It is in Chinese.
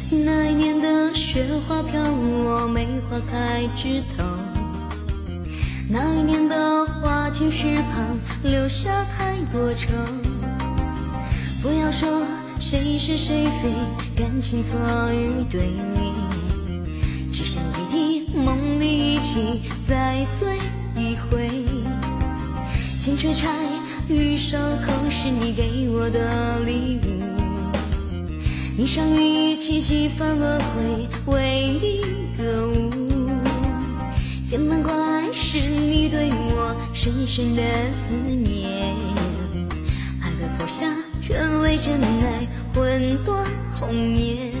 那一年的雪花飘落，梅花开枝头。那一年的花径池旁，留下太多愁。不要说谁是谁非，感情错与对，只想与你梦里一起再醉一回。金锤钗玉手头是你给我的礼物，霓裳羽衣气几番轮回，为你歌舞。千门关是你对我深深的思念，爱的破晓，却为真爱魂断红颜。